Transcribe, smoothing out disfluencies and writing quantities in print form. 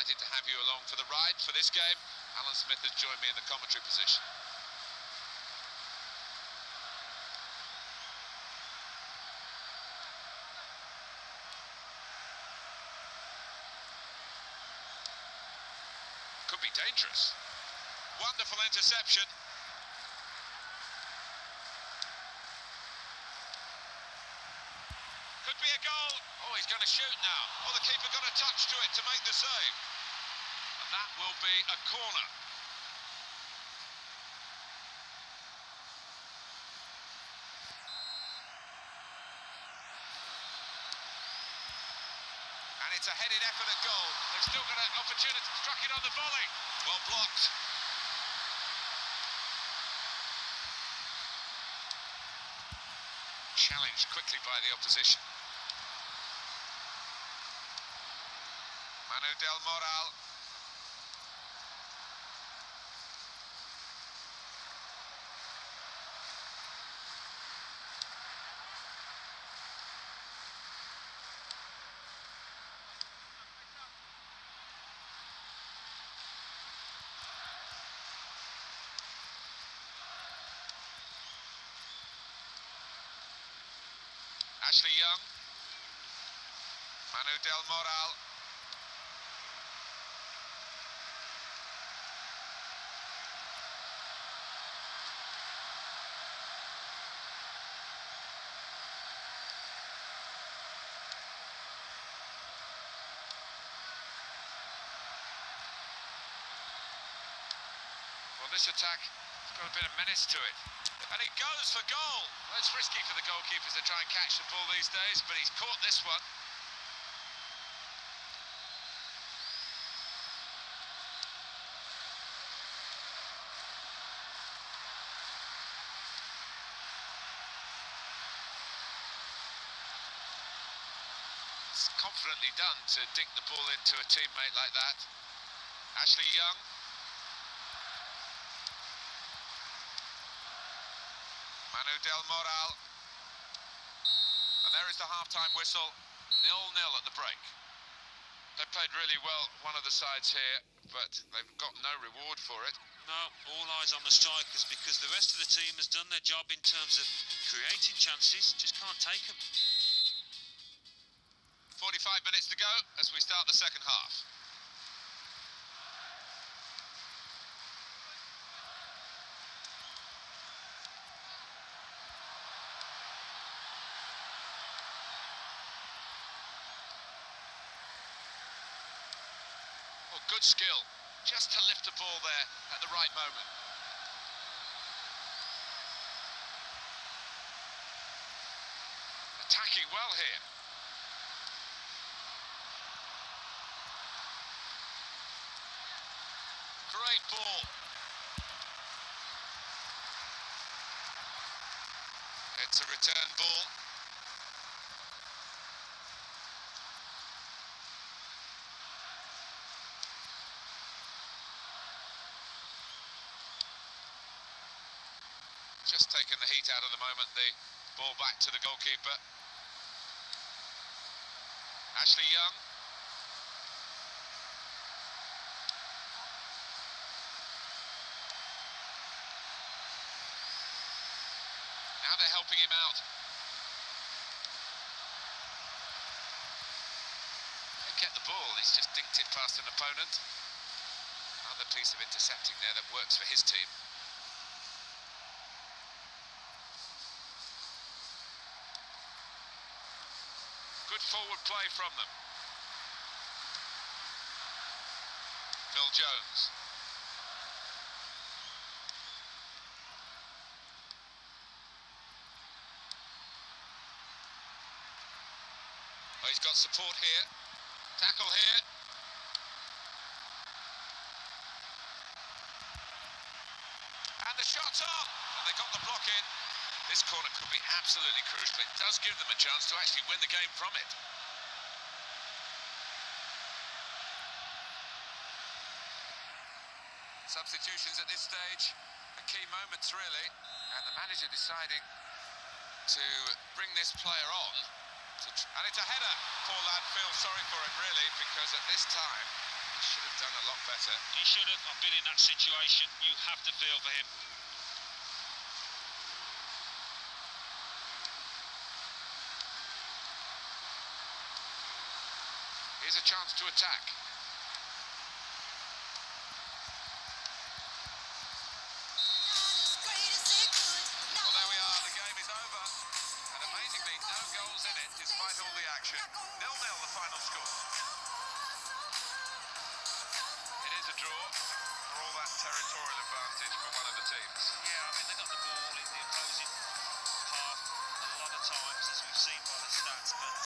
delighted to have you along for the ride for this game. Alan Smith has joined me in the commentary position. Could be dangerous. Wonderful interception. Could be a goal. Oh, he's going to shoot now. Oh, the keeper got a touch to it to make the save. And that will be a corner. And it's a headed effort at goal. They've still got an opportunity. Struck it on the volley. Well blocked. Challenged quickly by the opposition. Manu Del Moral. Ashley Young. Manu Del Moral. Well, this attack has got a bit of menace to it. And it goes for goal. Well, it's risky for the goalkeepers to try and catch the ball these days, but he's caught this one. It's confidently done to dink the ball into a teammate like that. Ashley Young. Manu Del Moral. And there is the half-time whistle. 0-0 at the break. They played really well, one of the sides here, but they've got no reward for it. No, all eyes on the strikers because the rest of the team has done their job in terms of creating chances, just can't take them. 45 minutes to go as we start the second half. Good skill, just to lift the ball there at the right moment. Attacking well here. Great ball. It's a return ball. Just taking the heat out of the moment, the ball back to the goalkeeper. Ashley Young. Now they're helping him out. They get the ball, he's just dinked it past an opponent. Another piece of intercepting there that works for his team. Good forward play from them. Phil Jones. Oh, he's got support here. Tackle here. And the shot's on. And they got the block in. This corner could be absolutely crucial. It does give them a chance to actually win the game from it. Substitutions at this stage, the key moments really, and the manager deciding to bring this player on. And it's a header. Poor lad feels sorry for him really, because at this time he should done a lot better. He should have. I've been in that situation. You have to feel for him. Here's a chance to attack. Well, there we are. The game is over. And amazingly, no goals in it, despite all the action. 0-0 the final score. It is a draw for all that territorial advantage for one of the teams. Yeah, I mean, they got the ball in the opposing half a lot of times, as we've seen by the stats, but